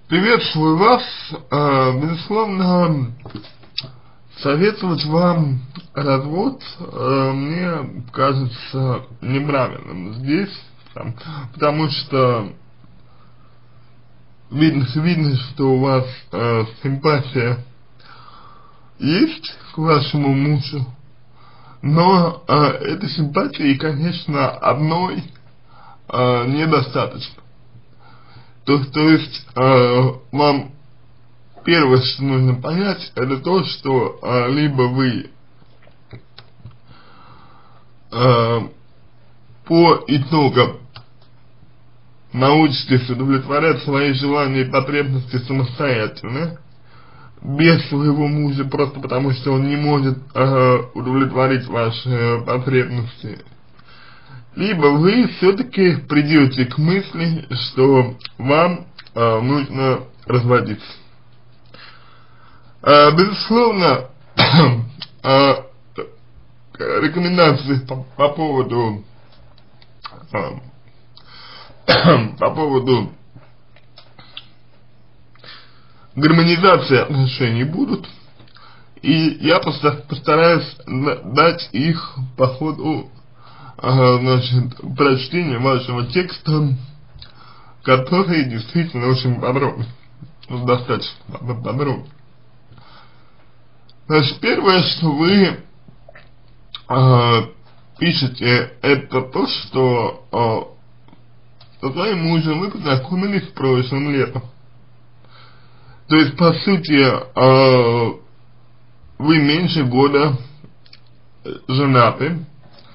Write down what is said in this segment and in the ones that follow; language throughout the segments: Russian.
Приветствую вас. Безусловно, советовать вам развод мне кажется неправильным здесь, потому что видно, что у вас симпатия есть к вашему мужу, но этой симпатии, конечно, одной недостаточно. То есть вам первое, что нужно понять, это то, что либо вы по итогам научитесь удовлетворять свои желания и потребности самостоятельно, без своего мужа, просто потому что он не может удовлетворить ваши потребности, либо вы все-таки придете к мысли, что вам нужно разводиться. Безусловно, рекомендации по поводу гармонизации отношений будут, и я постараюсь дать их по ходу прочтения вашего текста, который действительно очень подробный, достаточно подробный. Значит, первое, что вы пишете, это то, что со своим мужем вы познакомились прошлым летом. То есть, по сути, вы меньше года женаты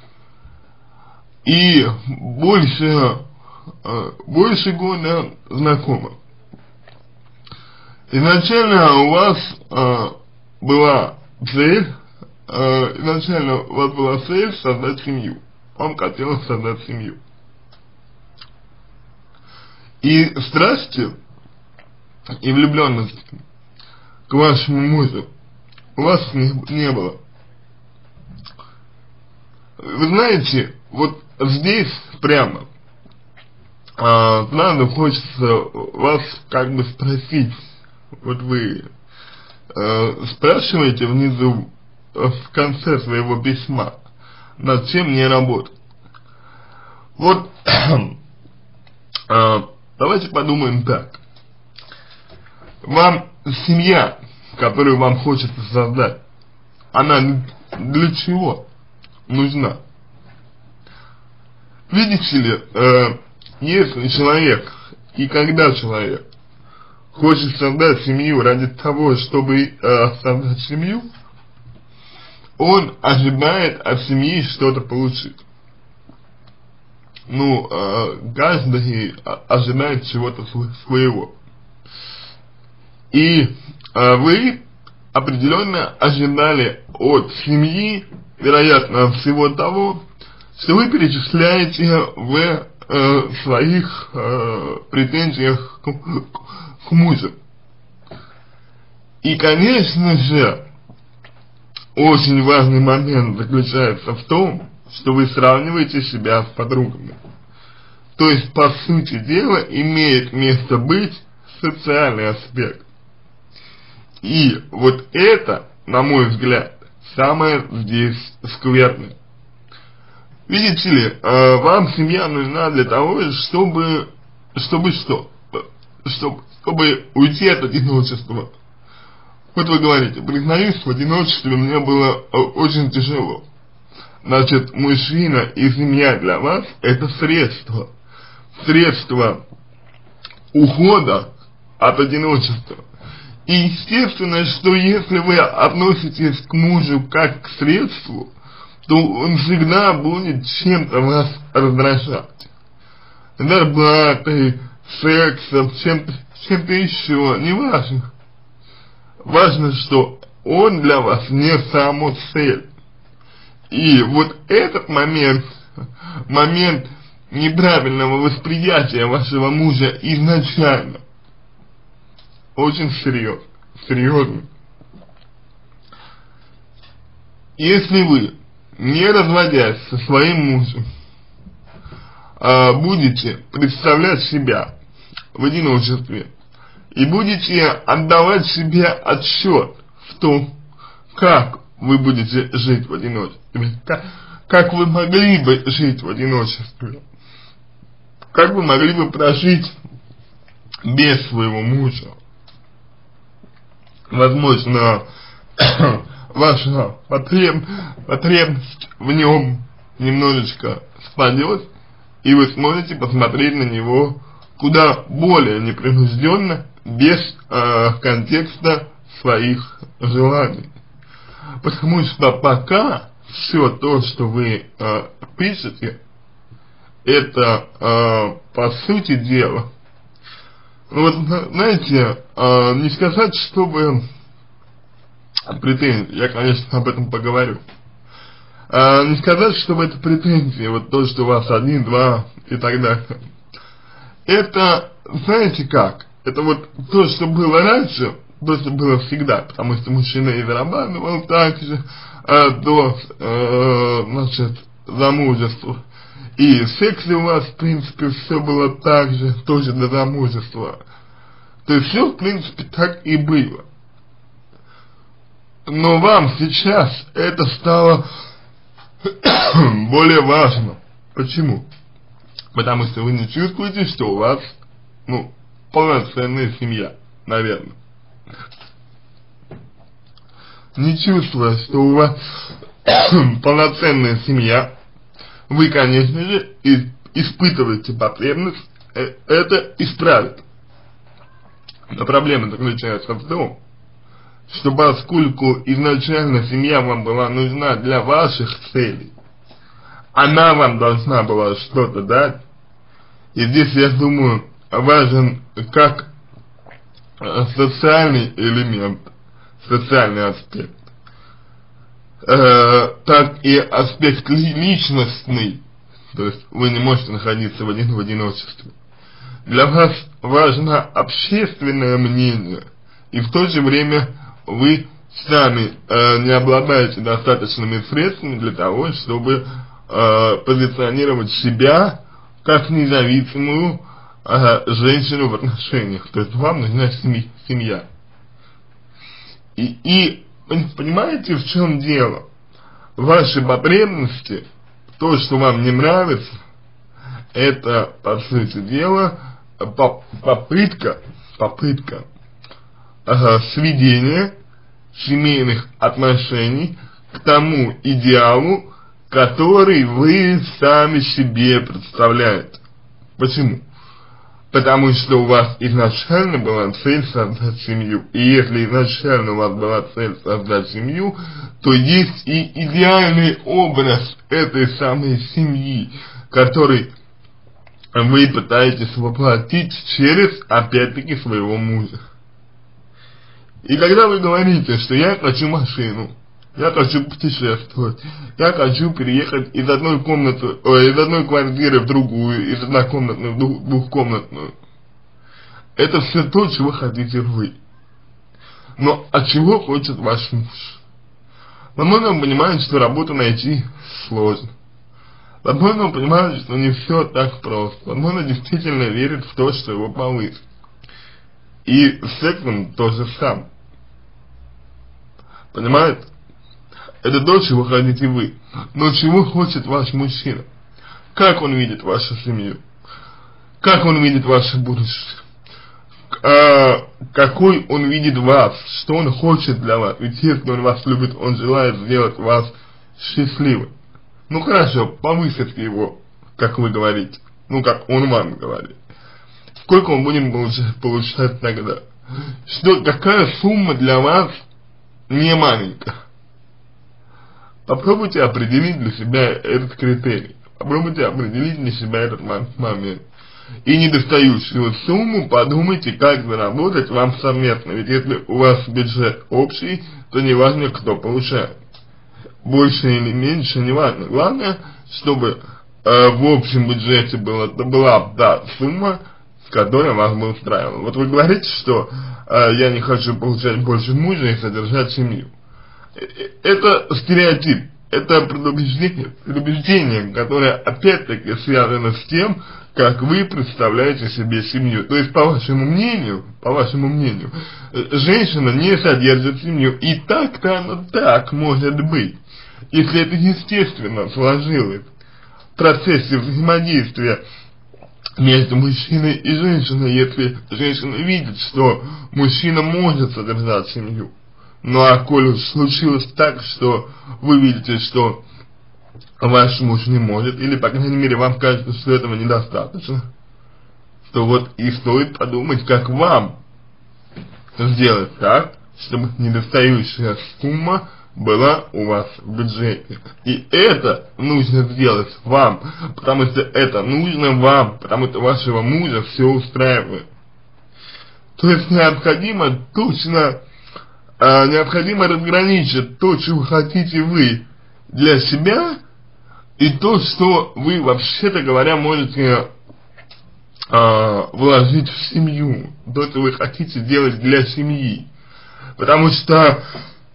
и больше года знакомы. Изначально у вас была цель, создать семью. Вам хотелось создать семью. И страсти и влюбленности к вашему мужу у вас не было. Вы знаете, вот здесь прямо сразу хочется вас как бы спросить. Вот вы спрашиваете внизу в конце своего письма, над чем мне работать. Вот давайте подумаем так. Вам семья, которую вам хочется создать, она для чего нужна? Видите ли, если человек и когда человек хочет создать семью ради того, чтобы создать семью, он ожидает от семьи что-то получить. Ну, каждый ожидает чего-то своего. И вы определенно ожидали от семьи, вероятно, всего того, что вы перечисляете в своих претензиях к мужу. И, конечно же, очень важный момент заключается в том, что вы сравниваете себя с подругами. То есть, по сути дела, имеет место быть социальный аспект. И вот это, на мой взгляд, самое здесь скверное. Видите ли, вам семья нужна для того, чтобы уйти от одиночества. Вот вы говорите, признаюсь, в одиночестве мне было очень тяжело. Значит, мужчина и семья для вас это средство ухода от одиночества. И естественно, что если вы относитесь к мужу как к средству, то он всегда будет чем-то вас раздражать. Зарплатой, сексом, чем-то еще, не важно. Важно, что он для вас не само цель. И вот этот момент неправильного восприятия вашего мужа изначально очень серьезный. Если вы, не разводясь со своим мужем, будете представлять себя в одиночестве и будете отдавать себе отсчет в том, как вы будете жить в одиночестве, как вы могли бы жить в одиночестве, как вы могли бы прожить без своего мужа. Возможно, ваша потребность в нем немножечко спадет, и вы сможете посмотреть на него куда более непринужденно, без контекста своих желаний. Потому что пока все то, что вы пишете, это по сути дела, вот знаете, не сказать, чтобы претензии, я, конечно, об этом поговорю, не сказать, чтобы это претензии, вот то, что у вас 1, 2 и так далее. Это, знаете как, это вот то, что было раньше, то, что было всегда, потому что мужчина и зарабатывал так же до, значит, замужества. И в сексе у вас, в принципе, все было так же, тоже до замужества. То есть все, в принципе, так и было. Но вам сейчас это стало более важно. Почему? Потому что вы не чувствуете, что у вас, ну, полноценная семья, наверное. Не чувствуя, что у вас полноценная семья, вы, конечно же, испытываете потребность это исправить. Но проблема заключается в том, что поскольку изначально семья вам была нужна для ваших целей, она вам должна была что-то дать, и здесь, я думаю, важен как социальный элемент, социальный аспект, так и аспект личностный, то есть вы не можете находиться в одиночестве. Для вас важно общественное мнение, и в то же время вы сами не обладаете достаточными средствами для того, чтобы позиционировать себя как независимую женщину в отношениях. То есть вам нужна семья. И понимаете, в чем дело? Ваши потребности, то, что вам не нравится, это, по сути дела, попытка сведения семейных отношений к тому идеалу, который вы сами себе представляете. Почему? Потому что у вас изначально была цель создать семью. И если изначально у вас была цель создать семью, то есть и идеальный образ этой самой семьи, который вы пытаетесь воплотить через, опять-таки, своего мужа. И когда вы говорите, что я хочу машину, я хочу путешествовать, я хочу переехать из одной квартиры в другую, из однокомнатной в двухкомнатную. Это все то, чего хотите вы. Но от чего хочет ваш муж? Возможно, он понимает, что работу найти сложно. Возможно, он понимает, что не все так просто. Возможно, действительно верит в то, что его повысит. И с сексом то же самое. Понимаете? Это то, чего хотите вы. Но чего хочет ваш мужчина? Как он видит вашу семью? Как он видит ваше будущее? Какой он видит вас? Что он хочет для вас? Ведь если он вас любит, он желает сделать вас счастливым. Ну хорошо, повысите его, как вы говорите. Ну, как он вам говорит. Сколько он будет получать тогда? Какая сумма для вас не маленькая? Попробуйте определить для себя этот критерий. Попробуйте определить для себя этот момент. И недостающую сумму подумайте, как заработать вам совместно. Ведь если у вас бюджет общий, то не важно, кто получает. Больше или меньше, не важно. Главное, чтобы в общем бюджете была та сумма, с которой вас бы устраивала. Вот вы говорите, что я не хочу получать больше мужа и содержать семью. Это стереотип, это предубеждение, которое опять-таки связано с тем, как вы представляете себе семью. То есть, по вашему мнению, женщина не содержит семью. И так-то оно так может быть. Если это естественно сложилось в процессе взаимодействия между мужчиной и женщиной, если женщина видит, что мужчина может содержать семью. Ну а коль уж случилось так, что вы видите, что ваш муж не может, или, по крайней мере, вам кажется, что этого недостаточно, то вот и стоит подумать, как вам сделать так, чтобы недостающая сумма была у вас в бюджете. И это нужно сделать вам, потому что это нужно вам, потому что вашего мужа все устраивает. То есть необходимо разграничить то, чего хотите вы для себя, и то, что вы, вообще-то говоря, можете вложить в семью, то, что вы хотите делать для семьи. Потому что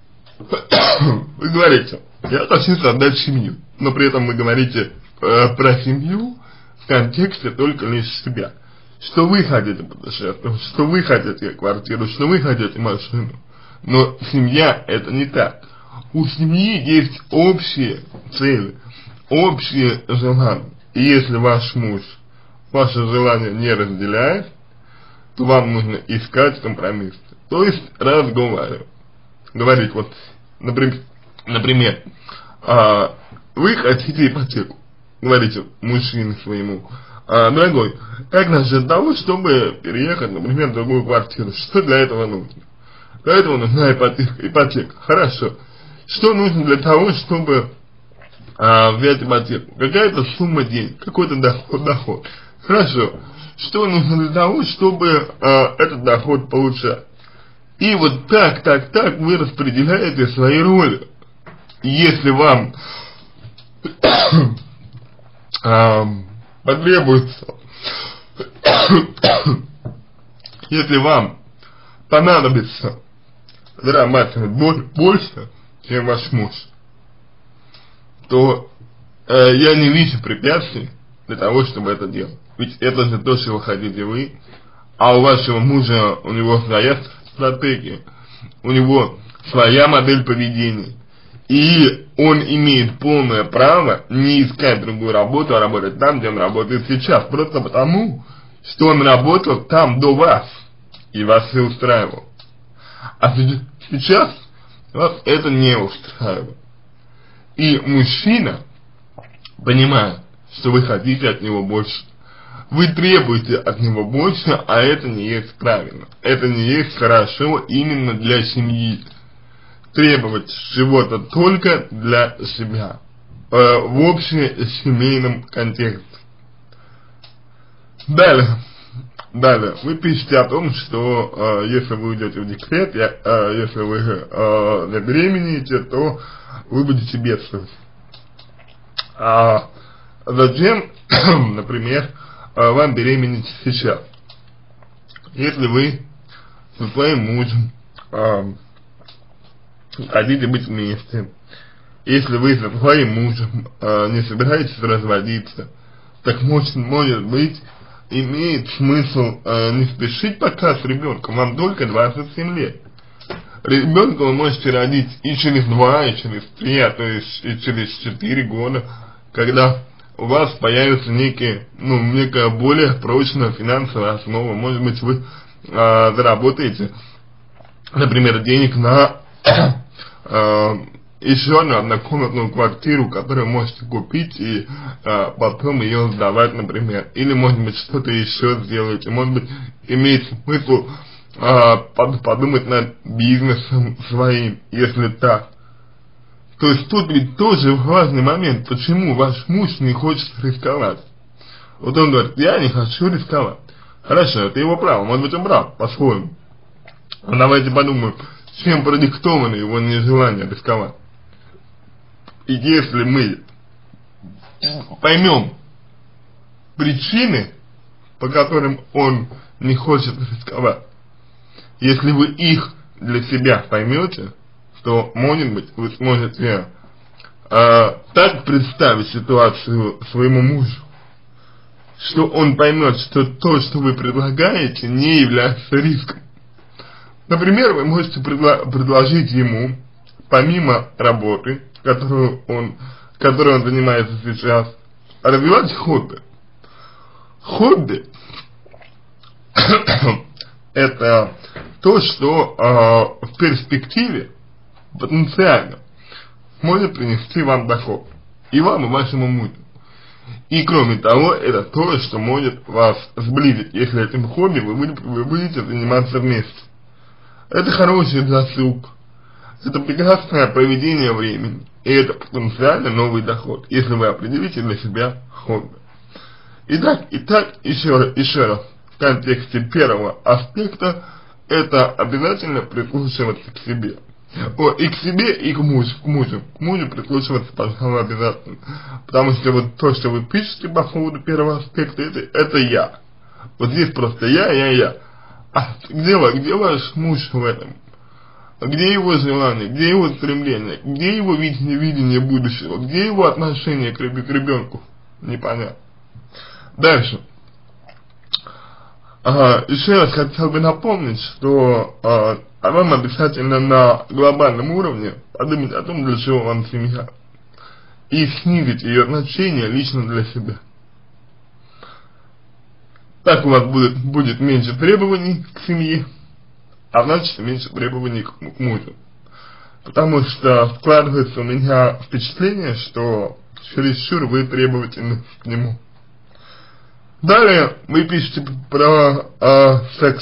вы говорите, я хочу создать семью, но при этом вы говорите про семью в контексте только лишь себя. Что вы хотите путешествовать, что вы хотите квартиру, что вы хотите машину. Но семья это не так. У семьи есть общие цели, общие желания. И если ваш муж ваше желание не разделяет, то вам нужно искать компромисс. То есть разговаривать. Говорить вот, например, вы хотите ипотеку. Говорите мужчине своему: дорогой, как насчет того, чтобы переехать, например, в другую квартиру? Что для этого нужно? Для этого нужна ипотека. Хорошо. Что нужно для того, чтобы взять ипотеку? Какая-то сумма денег, какой-то доход. Хорошо. Что нужно для того, чтобы этот доход получать? И вот так вы распределяете свои роли. И если вам потребуется, если вам понадобится зарабатывать больше, чем ваш муж, то я не вижу препятствий для того, чтобы это делать. Ведь это же то, чего хотите вы, а у вашего мужа, у него своя стратегия, у него своя модель поведения. И он имеет полное право не искать другую работу, а работать там, где он работает сейчас. Просто потому, что он работал там до вас, и вас все устраивал. А сейчас вас это не устраивает. И мужчина понимает, что вы хотите от него больше. Вы требуете от него больше, а это не есть правильно. Это не есть хорошо именно для семьи. Требовать чего-то только для себя, в общесемейном контексте. Далее, вы пишете о том, что если вы уйдете в декрет, если вы забеременеете, то вы будете бедствовать. Зачем, например, вам беременеть сейчас? Если вы со своим мужем хотите быть вместе, если вы со своим мужем не собираетесь разводиться, так может быть имеет смысл не спешить пока с ребенком, вам только 27 лет. Ребенка вы можете родить и через 2, и через 3, а то есть и через 4 года, когда у вас появится некая более прочная финансовая основа. Может быть, вы заработаете, например, денег на еще одну однокомнатную квартиру, которую можете купить и потом ее сдавать, например. Или, может быть, что-то еще сделаете. Может быть, имеет смысл подумать над бизнесом своим, если так. То есть тут ведь тоже важный момент, почему ваш муж не хочет рисковать. Вот он говорит: я не хочу рисковать. Хорошо, это его право, может быть, он прав, по-своему. Но давайте подумаем, чем продиктовано его нежелание рисковать. И если мы поймем причины, по которым он не хочет рисковать, если вы их для себя поймете, то, может быть, вы сможете так представить ситуацию своему мужу, что он поймет, что то, что вы предлагаете, не является риском. Например, вы можете предложить ему, помимо работы, которой он занимается сейчас, развивать хобби. Хобби – это то, что в перспективе потенциально может принести вам доход. И вам, и вашему мужу. И кроме того, это то, что может вас сблизить, если этим хобби вы будете заниматься вместе. Это хороший досуг. Это прекрасное проведение времени. И это потенциально новый доход, если вы определите для себя хобби. Итак, еще раз, в контексте первого аспекта, это обязательно прислушиваться к себе. И к себе, и к мужу. К мужу прислушиваться, пожалуй, обязательно. Потому что вот то, что вы пишете по поводу первого аспекта, это я. Вот здесь просто я. А где ваш муж в этом? Где его желание, где его стремление, где его видение будущего, где его отношение к ребенку? Непонятно. Дальше. Еще раз хотел бы напомнить, что вам обязательно на глобальном уровне подумать о том, для чего вам семья, и снизить ее значение лично для себя. Так у вас будет меньше требований к семье, а значит меньше требований к мужу. Потому что складывается у меня впечатление, что чересчур вы требовательны к нему. Далее вы пишете про секс.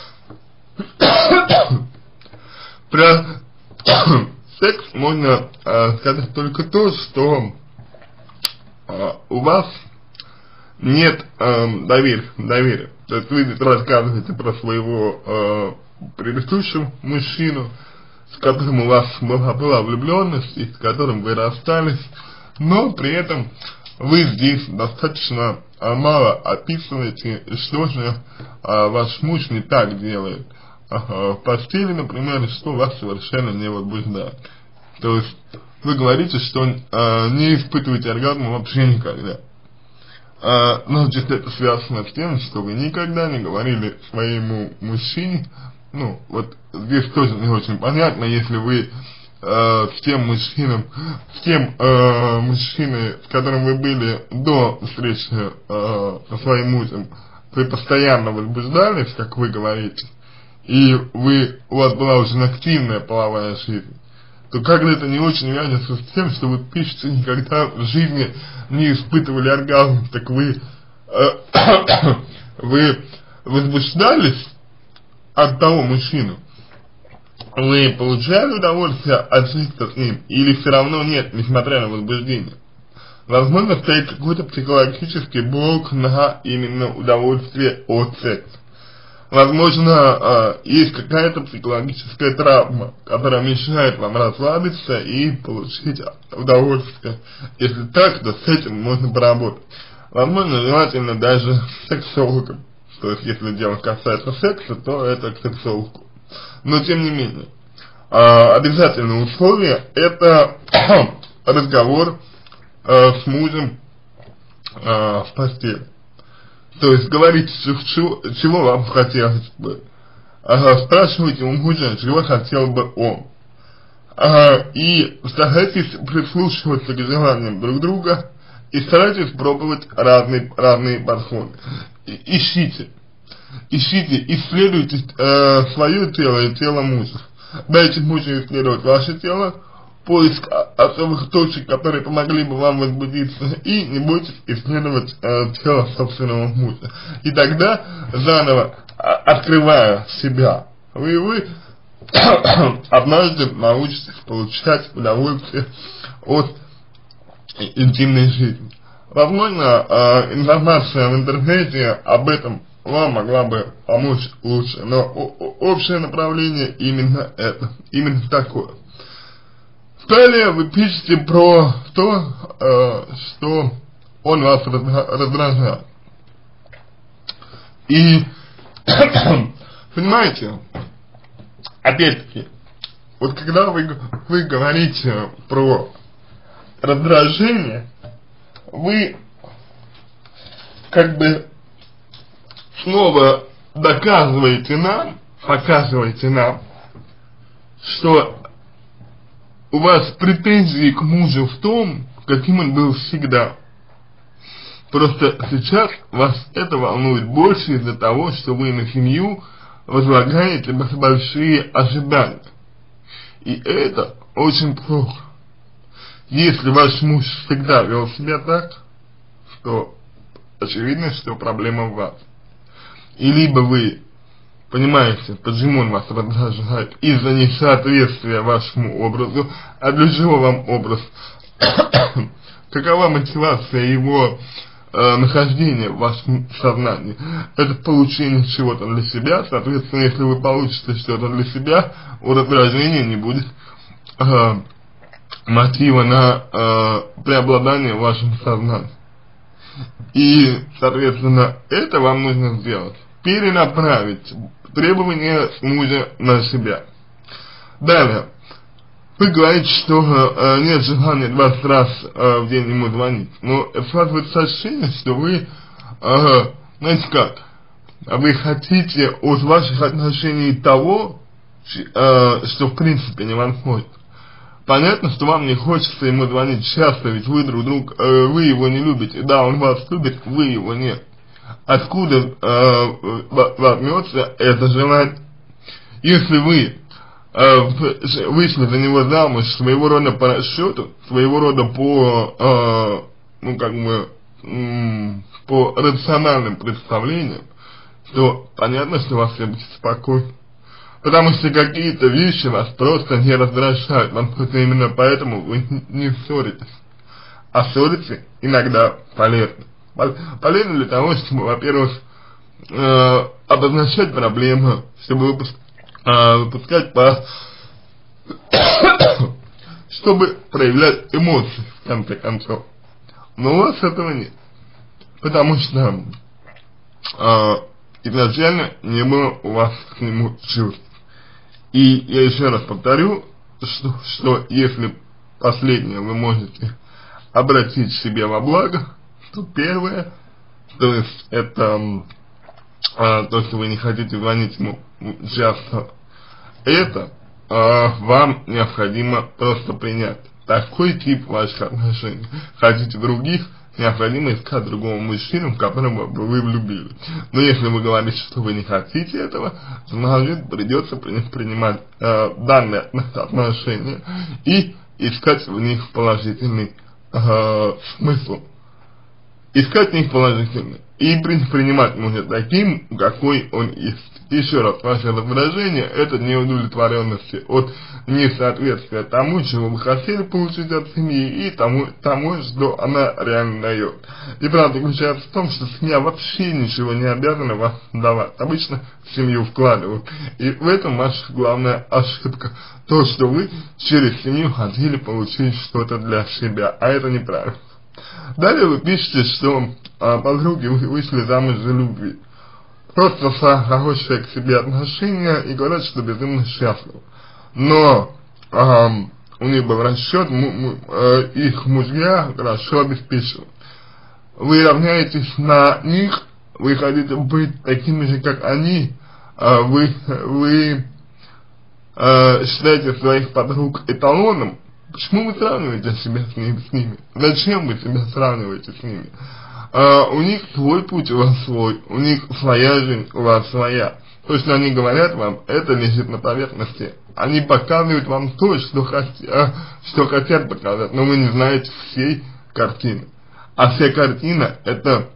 Про секс можно сказать только то, что у вас нет доверия. То есть вы рассказываете про своего предыдущего мужчину, с которым у вас была влюбленность, и с которым вы расстались, но при этом вы здесь достаточно мало описываете, что же ваш муж не так делает в постели, например, что вас совершенно не возбуждает. То есть вы говорите, что не испытываете оргазм вообще никогда. Значит, это связано с тем, что вы никогда не говорили своему мужчине. Ну, вот здесь тоже не очень понятно, если вы с тем мужчиной, с которым вы были до встречи со своим мужем, вы постоянно возбуждались, как вы говорите, и у вас была очень активная половая жизнь, то как-то это не очень вяжется с тем, что вы пишете, никогда в жизни не испытывали оргазм, так вы возбуждались от того мужчины. Вы получали удовольствие от секса с ним, или все равно нет, несмотря на возбуждение? Возможно, стоит какой-то психологический блок на именно удовольствие от секса. Возможно, есть какая-то психологическая травма, которая мешает вам расслабиться и получить удовольствие. Если так, то с этим можно поработать. Возможно, желательно даже с сексологом. То есть, если дело касается секса, то это к сексологу. Но тем не менее, обязательное условие – это разговор с мужем в постели. То есть говорите, чего вам хотелось бы. Спрашивайте у мужа, чего хотел бы он. И старайтесь прислушиваться к желаниям друг друга и старайтесь пробовать разные подходы. Ищите, исследуйте свое тело и тело мужа. Дайте мужу исследовать ваше тело, поиск особых точек, которые помогли бы вам возбудиться, и не бойтесь исследовать тело собственного мужа. И тогда, заново открывая себя, вы однажды научитесь получать удовольствие от интимной жизни. Возможно, информация в интернете об этом вам могла бы помочь лучше, но общее направление именно такое. Далее вы пишете про то, что он вас раздражает. И, понимаете, опять-таки, вот когда вы говорите про раздражение, вы как бы снова показываете нам, что у вас претензии к мужу в том, каким он был всегда. Просто сейчас вас это волнует больше из-за того, что вы на семью возлагаете большие ожидания. И это очень плохо. Если ваш муж всегда вел себя так, то очевидно, что проблема в вас. И либо вы понимаете, почему он вас раздражает из-за несоответствия вашему образу, а для чего вам образ, какова мотивация его нахождения в вашем сознании, это получение чего-то для себя, соответственно, если вы получите что-то для себя, у раздражения не будет мотива на преобладание в вашем сознании. И, соответственно, это вам нужно сделать. Перенаправить требования мужа на себя. Далее. Вы говорите, что нет желания 20 раз в день ему звонить. Но это складывается ощущение, что вы, знаете как, вы хотите от ваших отношений того, что в принципе невозможно. Понятно, что вам не хочется ему звонить часто, ведь вы друг друга, вы его не любите. Да, он вас любит, вы его нет. Откуда возьмется это желание? Если вы вышли за него замуж своего рода по расчету, своего рода по, ну как бы, по рациональным представлениям, то понятно, что вас все беспокоит. Потому что какие-то вещи вас просто не раздражают, вам просто именно поэтому вы не ссоритесь. А ссориться иногда полезно. Полезно для того, чтобы, во-первых, обозначать проблемы, чтобы выпускать чтобы проявлять эмоции, в конце концов. Но у вас этого нет. Потому что изначально не было у вас к нему чувств. И я еще раз повторю, что если последнее вы можете обратить себе во благо, то первое, то есть это то, что вы не хотите звонить ему часто, это вам необходимо просто принять такой тип ваших отношений. Хотите других, необходимо искать другого мужчину, в которого вы влюбились. Но если вы говорите, что вы не хотите этого, значит придется принимать данные отношения и искать в них положительный смысл. Искать в них положительный. И принимать можно таким, какой он есть. Еще раз, ваше раздражение — это неудовлетворенность от несоответствия тому, чего вы хотели получить от семьи, и тому, что она реально дает. И правда заключается в том, что семья вообще ничего не обязана вам давать. Обычно в семью вкладывают. И в этом ваша главная ошибка. То, что вы через семью хотели получить что-то для себя, а это неправильно. Далее вы пишете, что подруги вышли замуж за любви. Просто хорошие к себе отношения и говорят, что безумно счастливы. Но у них был расчет, их мужья хорошо обеспечивают. Вы равняетесь на них, вы хотите быть такими же, как они, вы считаете своих подруг эталоном. Почему вы сравниваете себя с ними? Зачем вы себя сравниваете с ними? У них свой путь, у вас свой, у них своя жизнь, у вас своя. То, что они говорят вам, это лежит на поверхности. Они показывают вам то, что хотят показать, но вы не знаете всей картины. А вся картина — это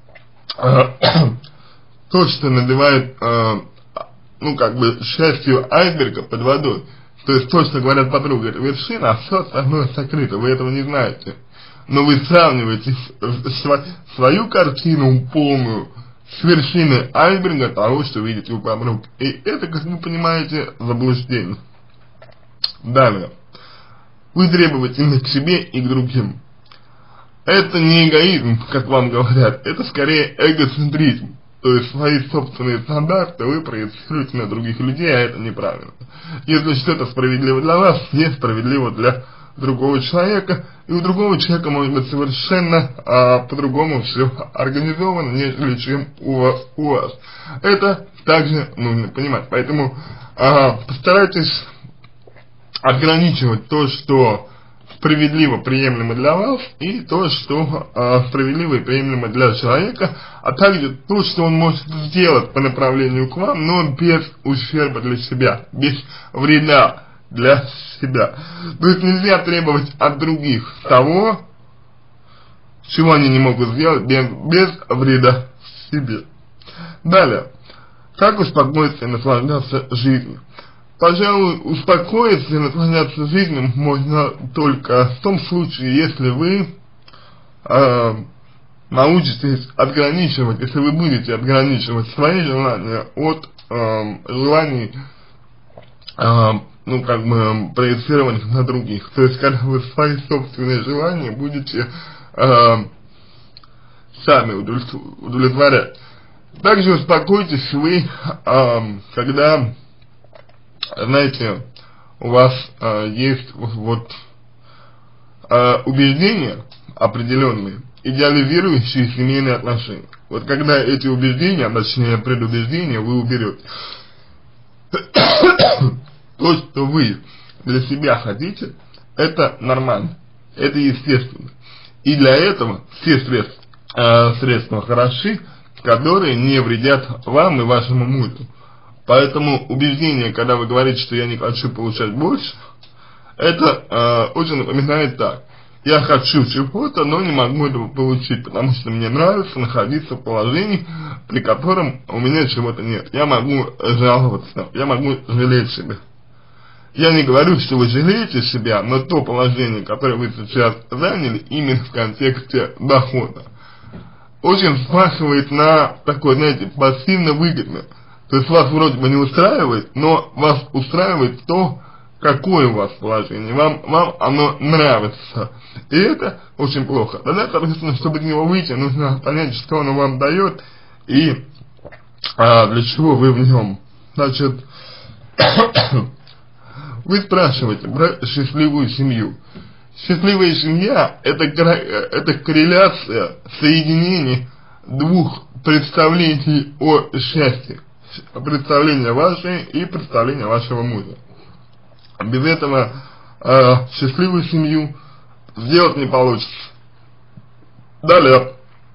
то, что называют, ну как бы, частью айсберга под водой. То есть то, что говорят подруги, это вершина, а все остальное сокрыто, вы этого не знаете. Но вы сравниваете свою картину полную с вершиной айсберга того, что видите у подруг. И это, как вы понимаете, заблуждение. Далее. Вы требовательны к себе и к другим. Это не эгоизм, как вам говорят, это скорее эгоцентризм. То есть свои собственные стандарты вы проецируете на других людей, а это неправильно. Если что-то справедливо для вас, несправедливо для другого человека, и у другого человека может быть совершенно по-другому все организовано, нежели чем у вас. Это также нужно понимать. Поэтому постарайтесь ограничивать то, что справедливо приемлемо для вас, и то, что справедливо и приемлемо для человека, а также то, что он может сделать по направлению к вам, но без ущерба для себя, без вреда для себя. То есть нельзя требовать от других того, чего они не могут сделать без вреда себе. Далее. Как успокоиться и наслаждаться жизнью? Пожалуй, успокоиться и наслаждаться жизнью можно только в том случае, если вы научитесь ограничивать, если вы будете ограничивать свои желания от желаний, ну, как бы, проецированных на других. То есть, когда вы свои собственные желания будете сами удовлетворять. Также успокойтесь вы, когда, знаете, у вас есть убеждения определенные, идеализирующие семейные отношения. Вот когда эти убеждения, точнее предубеждения, вы уберете, то, что вы для себя хотите, это нормально, это естественно. И для этого все средства хороши, которые не вредят вам и вашему мужу. Поэтому убеждение, когда вы говорите, что я не хочу получать больше, это очень напоминает так: я хочу чего-то, но не могу этого получить, потому что мне нравится находиться в положении, при котором у меня чего-то нет. Я могу жаловаться, я могу жалеть себя. Я не говорю, что вы жалеете себя, но то положение, которое вы сейчас заняли, именно в контексте дохода, очень смахивает на такое, знаете, пассивно-выгодно. То есть вас вроде бы не устраивает, но вас устраивает то, какое у вас положение. Вам оно нравится. И это очень плохо. Тогда, соответственно, чтобы из него выйти, нужно понять, что оно вам дает и для чего вы в нем. Значит, вы спрашиваете про счастливую семью. Счастливая семья – это корреляция, соединение двух представлений о счастье. Представление ваше и представление вашего мужа. Без этого счастливую семью сделать не получится. Далее.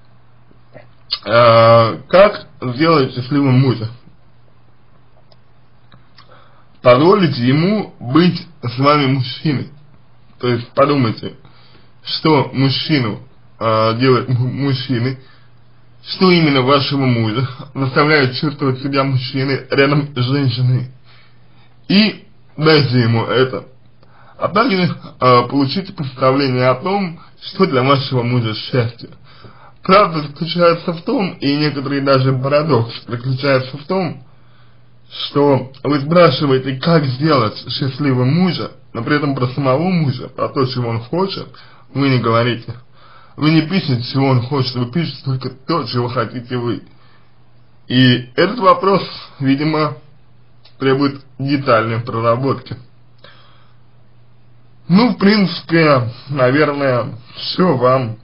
Как сделать счастливым мужа? Позволите ему быть с вами мужчиной. То есть подумайте, что мужчину делает мужчиной, что именно вашего мужа заставляет чувствовать себя мужчиной рядом с женщиной. И дайте ему это. А также получите представление о том, что для вашего мужа счастье. Правда заключается в том, и некоторые даже парадокс заключается в том, что вы спрашиваете, как сделать счастливым мужа, но при этом про самого мужа, про то, чего он хочет, вы не говорите. Вы не пишете, чего он хочет, вы пишете только то, чего хотите вы. И этот вопрос, видимо, требует детальной проработки. Ну, в принципе, наверное, все вам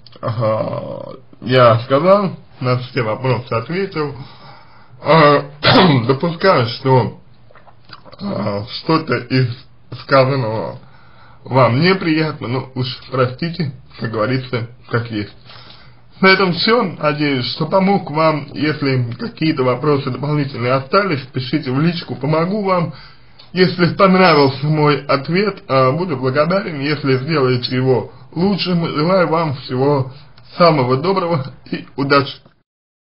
я сказал, на все вопросы ответил. Допускаю, что что-то из сказанного вам неприятно, но уж простите, как говорится, как есть. На этом все. Надеюсь, что помог вам. Если какие-то вопросы дополнительные остались, пишите в личку, помогу вам. Если понравился мой ответ, буду благодарен. Если сделаете его лучшим, желаю вам всего самого доброго и удачи.